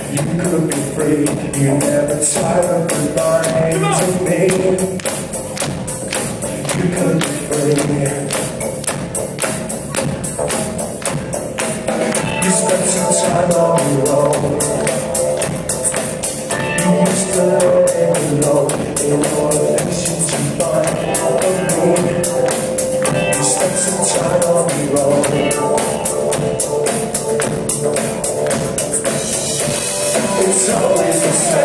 You could be free, you never tired of lying to me. You could be free. You spent some time on your own. You used to live alone in order to find me. You spent some time on your own. It's always the same.